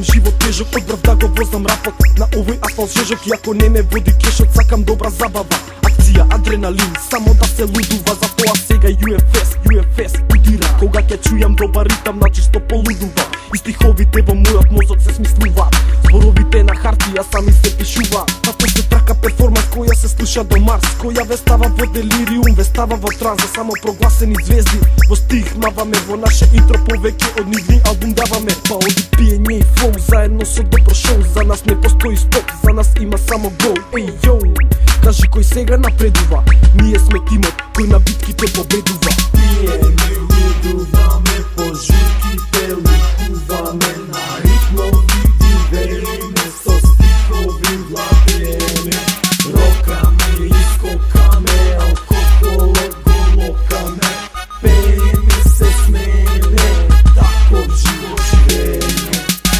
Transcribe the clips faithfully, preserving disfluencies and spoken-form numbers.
Имам живот тежок, одбрав да го вознам рапот на овој асфалт жежок. И ако не ме води кешот, сакам добра забава, акција, адреналин, само да се лудува. Затоа сега ю еф ес, ю еф ес удира. Кога ќе чујам добар ритам, на чисто полудува. И стиховите во мојот мозок се смислуваат, зборовите на хартија сами се пишуваат. А после трака перформанс која се слуша до Марс, која ве става во делириум, ве става во транс. За само прогласени звезди во стих маваме, во наше интро повеќе од нивни албум даваме. Па оди пиење и флоу, заедно со добро шоу. За нас не постои стоп, за нас има само гол. Еј јоу, кажи кој сега напредува, ние сме тимот кој на битките победува. Ние не лудуваме, по жутките ликуваме, на ритмови дивериме, со стихови владееме. Рокаме, искокаме, алкохолот го локаме, пееме, се смееме, таков живот живееме.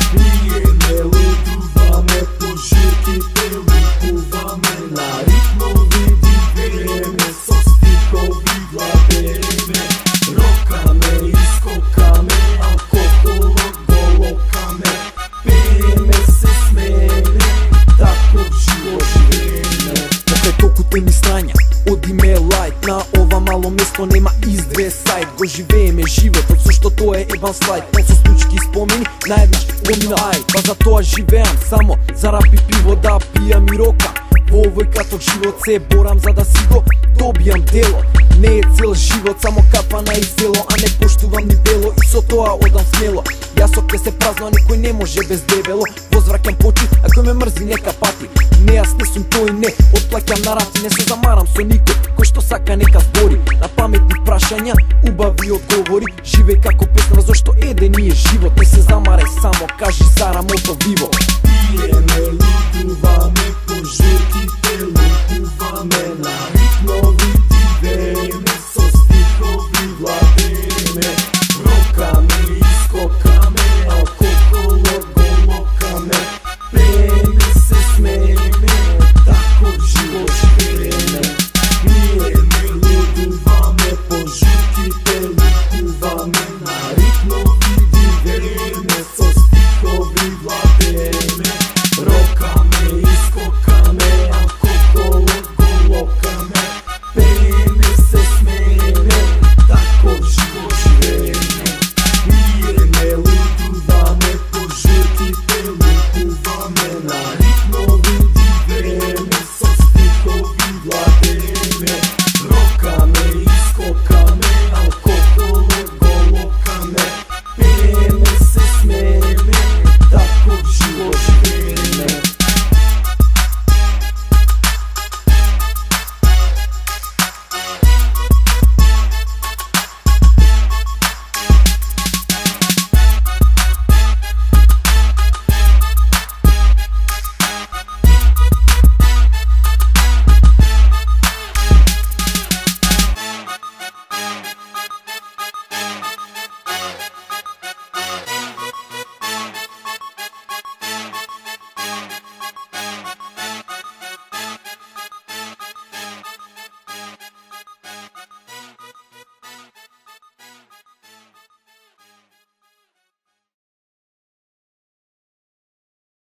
Ние не лудуваме, по жутките ликуваме, на ритмови дивериме, со стихови владееме. Рокаме, искокаме, алкохолот го локаме, пееме, се смееме, таков живот живееме. Покрај толку теми срања, одиме лајт. На ова мало место нема издве сайт. Го живееме животот со што тоа е ебан слайд. Он со случки спомени, наеднаш помина ај. Па за тоа живеам само, за рап и пиво да пијам и рокам. Во овој краток живот се борам за да си го добијам дело. Не е цел живот, само капана и село, а не поштувам ни бело и со тоа одам смело. Јасот ќе се празно, а никој не може без дебело. Возвраќам почит, а кој ме мрзи нека пати. Не, јас не сум тој, не, отплаќам на раци. Не се замарам со никој, кој што сака нека збори. На паметни прашања, убави одговори. Живеј како песна, зашто еден ни е живот. Не се замарај само, кажи за рамото виво. Ние не лудуваме, по жутките